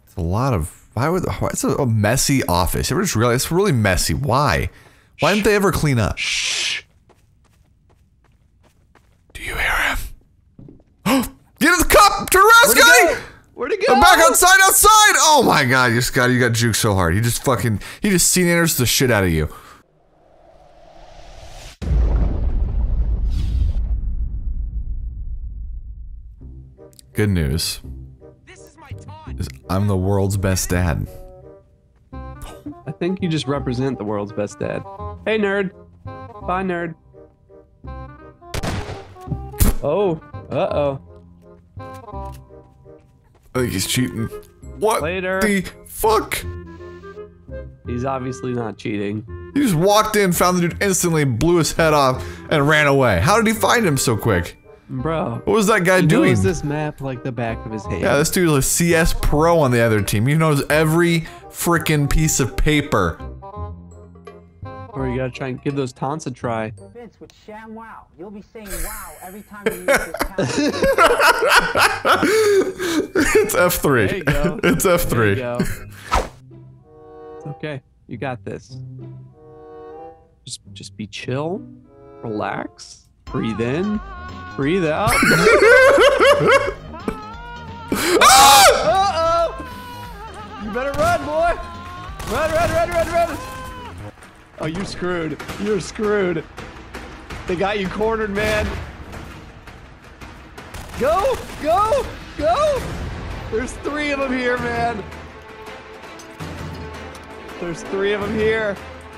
It's a lot of, why it's a messy office. You ever just realize it's really messy. Why? Why didn't they ever clean up? Shh. Do you hear him? Get in the cup! Turn around, Scotty! Where'd he go? I'm back outside! Oh my god, you got juked so hard. He just CNA'ers the shit out of you. Good news. Is I'm the world's best dad. I think you just represent the world's best dad. Hey, nerd. Bye, nerd. Oh. Uh-oh. I think he's cheating. What Later. the fuck? He's obviously not cheating. He just walked in, found the dude instantly, blew his head off, and ran away. How did he find him so quick? Bro. What was that guy doing? He knows this map like the back of his hand. Yeah, this dude's a CS pro on the other team. He knows every frickin' piece of paper. Or you gotta try and give those taunts a try. Vince with Sham Wow. You'll be saying wow every time you use this talent. It's F3. There you go. It's F3. There you go. It's okay. You got this. Just be chill, relax, breathe in, breathe out. Uh-oh! You better run, boy! Run! Oh, you're screwed. You're screwed. They got you cornered, man. Go! There's 3 of them here, man. There's 3 of them here.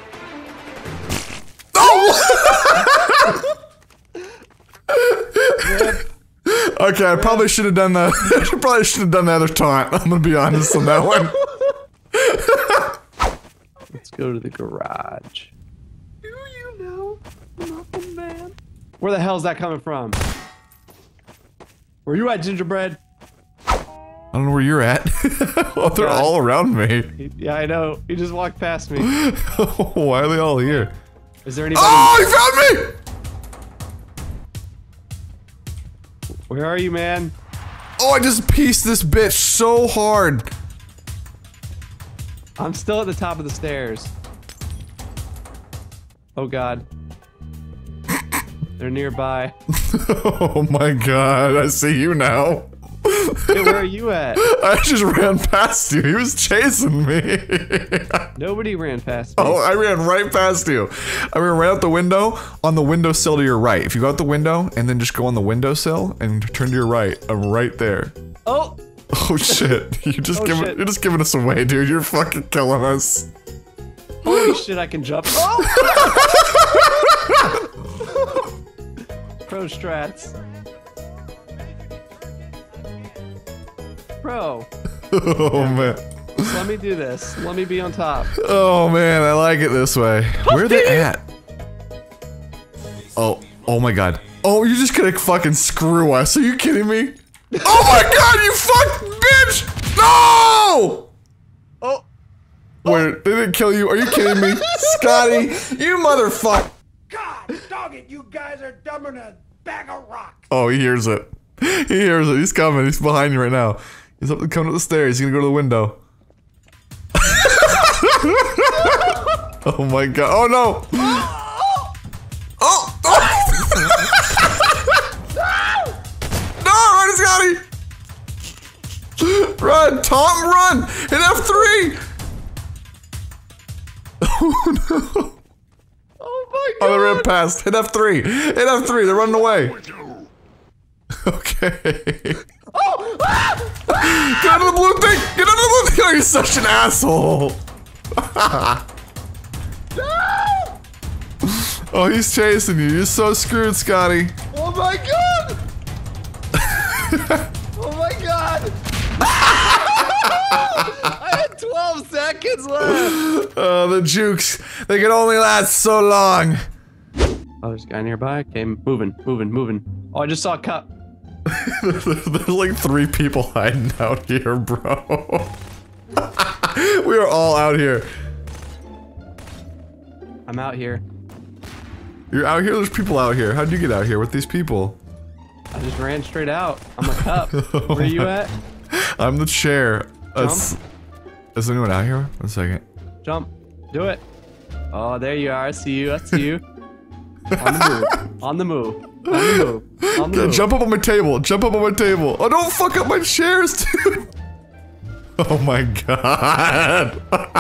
Okay, I probably should have done that. I probably should have done the other taunt. I'm gonna be honest on that one. Let's go to the garage. Do you know nothing, man? Where the hell is that coming from? Where you at, Gingerbread? I don't know where you're at. Oh, they're all around me. Yeah, I know. He just walked past me. Why are they all here? Is there anybody? Oh, he found me! Where are you, man? Oh, I just pieced this bitch so hard. I'm still at the top of the stairs. Oh god. They're nearby. Oh my god, I see you now. Hey, where are you at? I just ran past you. He was chasing me. Nobody ran past me. Oh, I ran right past you. I ran right out the window, on the windowsill to your right. If you go out the window and then just go on the windowsill and turn to your right, I'm right there. Oh! Oh shit. You're just you're just giving us away, dude. You're fucking killing us. Holy shit, I can jump. Oh! Pro strats. Pro. Oh man. Let me do this. Let me be on top. Oh man, I like it this way. Where are they at? Oh my god. Oh, you're just gonna fucking screw us. Are you kidding me? Oh my god, you fuck bitch! No! Oh. Wait, they didn't kill you. Are you kidding me? Scotty, you motherfucker. God, dog it, you guys are dumber than a bag of rocks. Oh, he hears it. He hears it. He's coming. He's behind you right now. He's coming up the stairs. He's gonna go to the window. Oh my god. Oh no! Oh! No! Run, Scotty! Run! Tom, run! Hit F3! Oh no! Oh my god! Oh, they ran past. Hit F3! Hit F3! They're running away! Okay. Oh! Ah! Get out of the blue thing! Get out of the blue thing! Oh, you're such an asshole! No! Oh, he's chasing you. You're so screwed, Scotty. Oh my god! Oh my god! I had 12 seconds left! Oh, the jukes. They can only last so long. Oh, there's a guy nearby. Okay, moving. Oh, I just saw a cup. There's like 3 people hiding out here, bro. We are all out here. I'm out here. You're out here? There's people out here. How'd you get out here with these people? I just ran straight out. I'm a cup. Where are you at? I'm the chair. Is anyone out here? 1 second. Jump. Do it. Oh, there you are. I see you. I see you. On the move. On the move. On the move. On the move. Jump up on my table. Jump up on my table. Oh, don't fuck up my chairs, dude. Oh my god.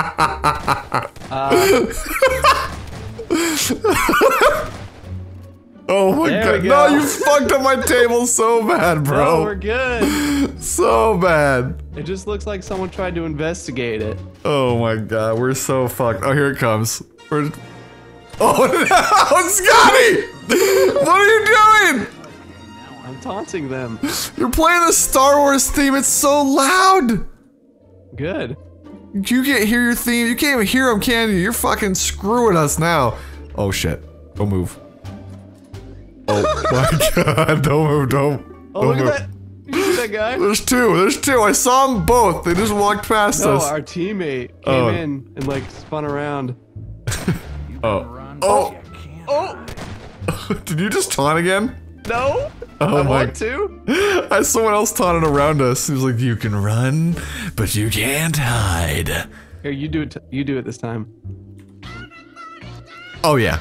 Oh my There god. we No, go. you fucked up my table so bad, bro. Oh, we're good. So bad. It just looks like someone tried to investigate it. Oh my god, we're so fucked. Oh, here it comes. Oh no, Scotty! What are you doing? I'm taunting them. You're playing the Star Wars theme. It's so loud. Good. You can't hear your theme. You can't even hear them, can you? You're fucking screwing us now. Oh shit. Don't move. Oh my god. Don't move. Don't. Oh, look move. at that. You see that guy? There's two. There's two. I saw them both. They just walked past No, us. our teammate came Oh. in and like spun around. Oh. Oh. Oh. Did you just taunt again? No. Oh I my- want to. I someone else taunted around us. He was like, "You can run, but you can't hide." Here, you do it. You do it this time. Oh yeah.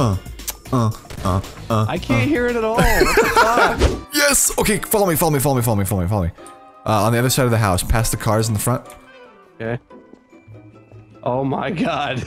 I can't hear it at all. What the fuck? Yes. Okay. Follow me. Follow me. Follow me. Follow me. Follow me. Follow me. On the other side of the house, past the cars in the front. Okay. Oh my god.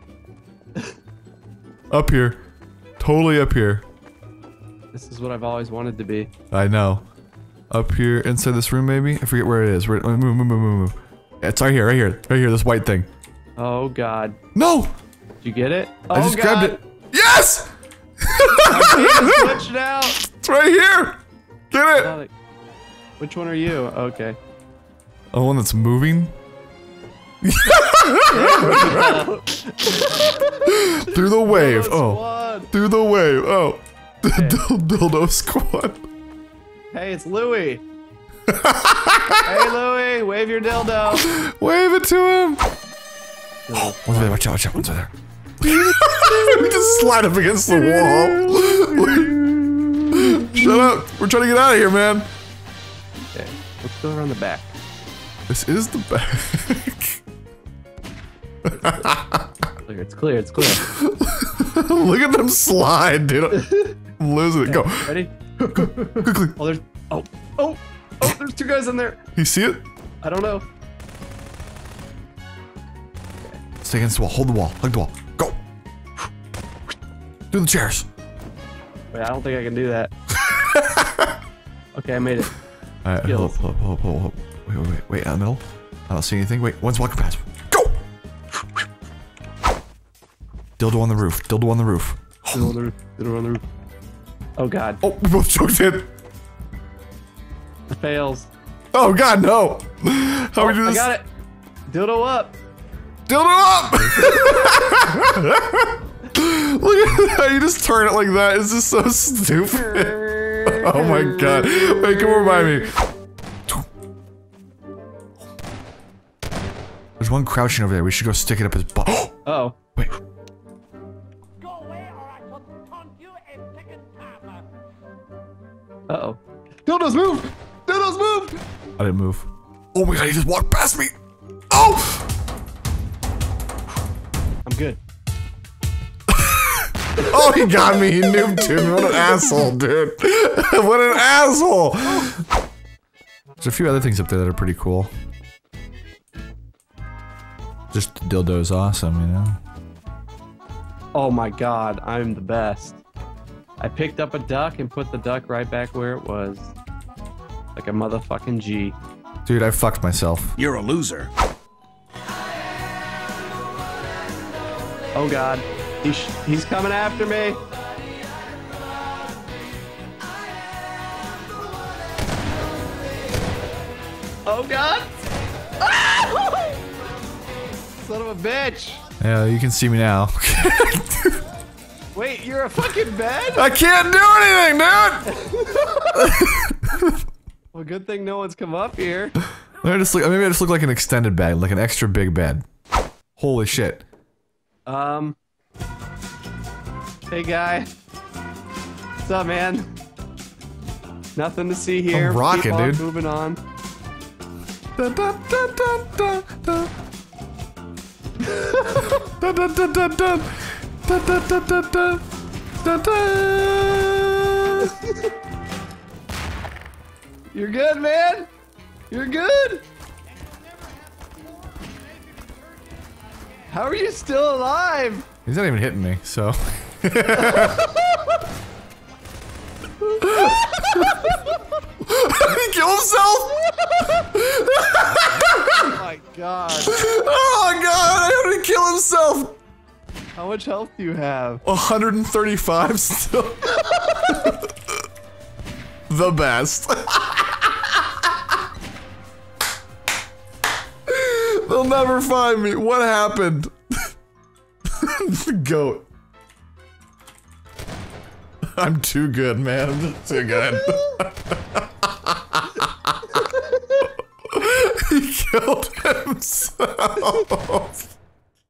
Up here. Totally up here. This is what I've always wanted to be. I know. Up here, inside this room, maybe. I forget where it is. Move, move, move, move. It's right here. Right here. Right here. This white thing. Oh god. No. Did you get it? Oh I just god. grabbed it. Yes. It's glitched out. It's right here. Get it. Oh, like- Which one are you? Okay. Oh, one that's moving. Through the wave. Oh. Squad. Through the wave. Oh. Dildo squad. Hey, it's Louie. Hey, Louie, wave your dildo. Wave it to him. Oh, one's there. Watch out. Watch out. One's there. We just slide up against the wall. Shut up. We're trying to get out of here, man. Okay, let's go around the back. This is the back. Clear, it's clear, it's clear. Look at them slide, dude. I'm losing it. Go. Ready? Quickly. Oh, there's. Oh, there's two guys in there. You see it? I don't know. Stay against the wall. Hold the wall. Hug the wall. Go. Do the chairs. Wait, I don't think I can do that. Okay, I made it. Alright, Skills. hold. Wait, out in the middle. I don't see anything. Wait, one's walking past. Go! Dildo on the roof. Dildo on the roof. Dildo on the roof. Dildo on the roof. Oh god. Oh, we both choked in. It fails. Oh god, no. How do we do I this? got it. Dildo up. Dildo up! Look at how you just turn it like that. It's just so stupid. Oh my god. Wait, come over by me. There's one crouching over there. We should go stick it up his butt. Oh. Wait. Go away or I shall taunt you a second time. Uh-oh. Dildos move! Dildos move! I didn't move. Oh my god, he just walked past me. Oh! I'm good. Oh, he got me. He noobed me. What an asshole, dude. What an asshole. There's a few other things up there that are pretty cool. Just the dildo is awesome, you know? Oh my god, I'm the best. I picked up a duck and put the duck right back where it was. Like a motherfucking G. Dude, I fucked myself. You're a loser. Oh god. He's coming after me. Oh god. Son of a bitch. Yeah, you can see me now. Wait, you're a fucking bed? I can't do anything, dude! Well, good thing no one's come up here. Maybe I just look like an extended bed, like an extra big bed. Holy shit. Hey guy. What's up, man? Nothing to see here. I'm rocking, Keep on dude. Moving on. Dun, dun, dun, dun, dun, dun. Dun, dun, dun, dun, dun. Dun, dun, dun, dun, dun. Dun, dun. You're good, man. You're good. How are you still alive? He's not even hitting me, so. Did he kill himself? Oh my god. Oh god, how did he kill himself? How much health do you have? 135 still. The best. They'll never find me. What happened? The goat. I'm too good, man. I'm just too good. He killed himself.